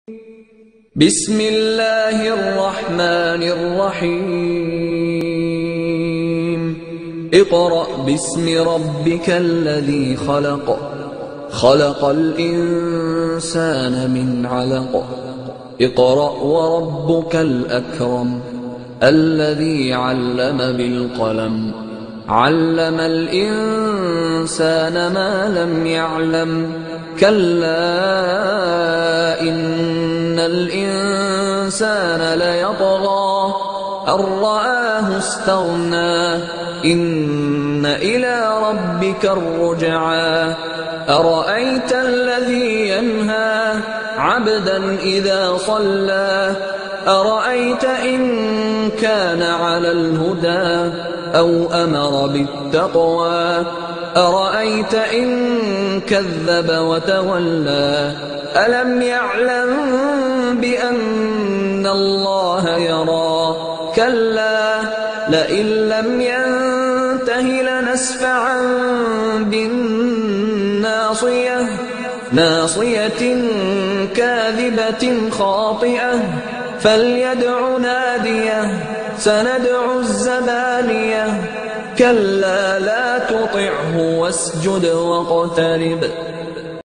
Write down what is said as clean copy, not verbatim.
بسم الله الرحمن الرحيم اقرأ باسم ربك الذي خلق خلق الإنسان من علق اقرأ وربك الأكرم الذي علم بالقلم علم الإنسان ما لم يعلم كلا إن الإنسان ليطغى أن رآه استغنى إن إلى ربك الرجعى أرأيت الذي ينهى عبدا إذا صلى أرأيت إن كان على الهدى أو أمر بالتقوى أرأيت إن كذب وتولى ألم يعلم بأن الله يرى كلا لئن لم ينته لنسفعا بالناصية ناصية كاذبة خاطئة فليدع ناديه سندع الزبانية كلا لا تطعه واسجد واقترب